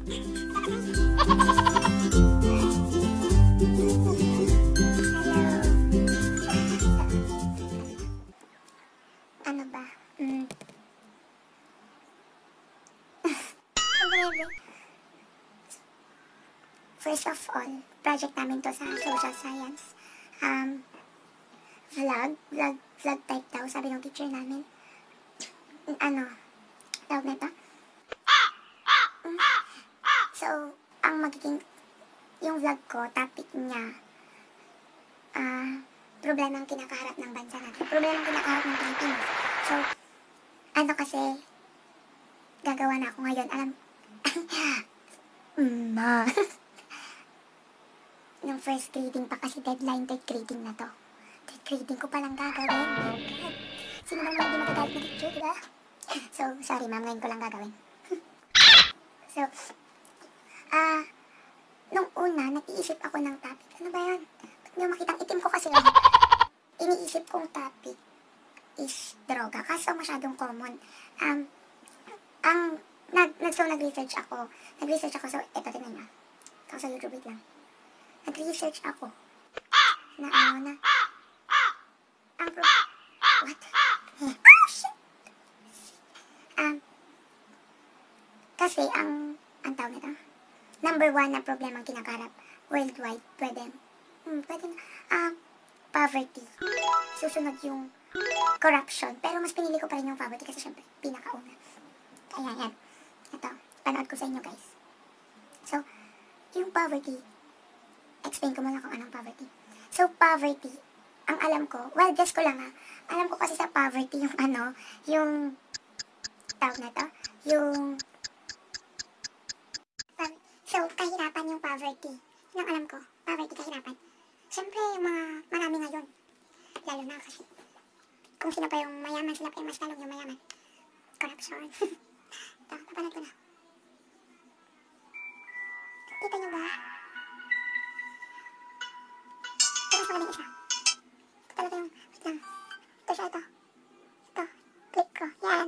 Ano ba? First of all, project namin to sa social science. Vlog type daw, sabi ng teacher namin. Ano, tawag na ito? So, ang magiging, yung vlog ko, topic niya, problema ang kinakaharap ng bansa natin. Problema ang kinakaharap ng Pilipinas. So, ano kasi, gagawa na ako ngayon. Yung first grading pa kasi deadline, third grading na to. Third grading ko palang gagawin. God. Sino ba naman hindi magagalit na teacher, diba? So, sorry ma'am, ngayon ko lang gagawin. So, nung una, nag-iisip ako ng topic. Ano ba yan? Hindi mo makitang itim ko kasi. Iniisip kong topic is droga. Kaso masyadong common. Nag-research ako. So, eto, tingnan nyo. Ito sa YouTube, wait lang. Nag-research ako. What? Oh, shit! Kasi, ang tawag nito, number 1 na problema ang kinakarap worldwide, pwede poverty. Susunod yung corruption. Pero mas pinili ko pa rin yung poverty kasi syempre, pinakauna. Ayan. Ito, panood ko sa inyo guys. So, yung poverty, explain ko muna kung anong poverty. So, poverty, ang alam ko, well, guess ko lang alam ko kasi sa poverty yung tawag na to, so, kahirapan yung poverty. Yun ang alam ko, poverty, kahirapan. Siyempre, yung mga marami ngayon, lalo na kasi, kung sino pa yung mayaman, sila pa yung mas lalong yung mayaman. Corruption. Ito, napanood ko na. Kita nyo ba? Ito mas magaling isa. Ito talaga yung, wait lang. Ito siya, ito. Ito, click ko. Yan.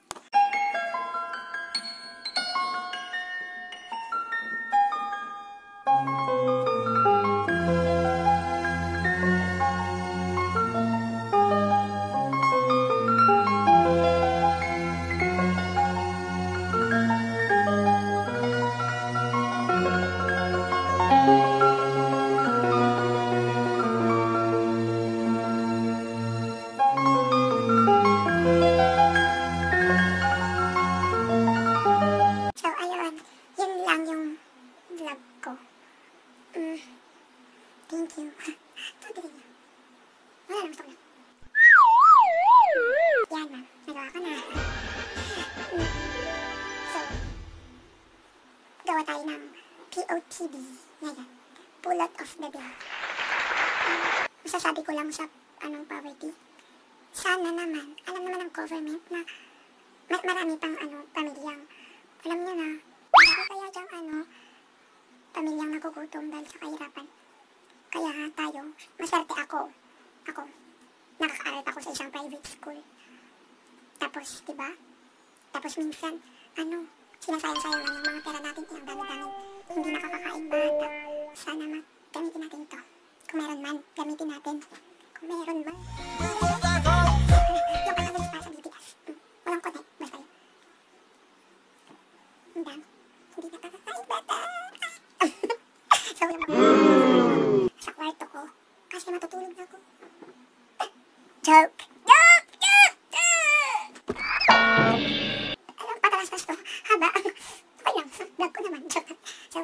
Thank you. Tutuloy niya. Wala lang, gusto ko na. Yan, ma'am. Nagawa ko na. So, gawa tayo ng POTD. Ngayon, Pulot of the Day. Masasabi ko lang sa poverty. Sana naman, alam naman ng government na marami pang pamilyang. Alam niyo na, marami kaya dyang pamilyang nagugutom dahil sa kahirapan. Kaya tayo, maswerte ako, nakaka-aral ako sa isang private school. Tapos, diba? Tapos minsan, sinasayang-sayang lang yung mga pera natin, ang dami-dami, hindi nakakakain bata. Sana gamitin natin to. Kung meron man, gamitin natin. Kung meron man. Yung allowance para sa BTS. Walang connect, basta yun. Ang dami. Hindi nakakakain bata. So, yung sa kwarto ko. Kasi matutulog na ako. Joke! Alam, patalas to. Haba. Okay lang. Vlog ko naman. Joke. So,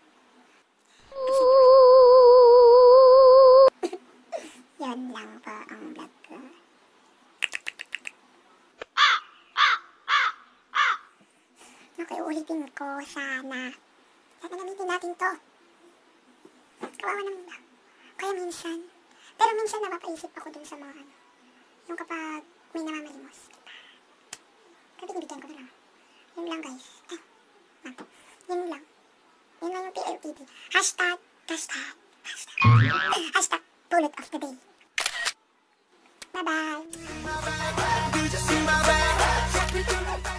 yan lang pa ang vlog ko. Okay, ulitin ko sana. Sana gamitin natin to. Kawawa naman ba? Kaya minsan. Pero minsan napapaisip ako dun sa mga yung kapag may namamalimos. Diba? Bibigyan ko na lang. Yun lang guys. Yun lang. Yun lang yung PLTD. Hashtag Pulot of the Day. Bye-bye.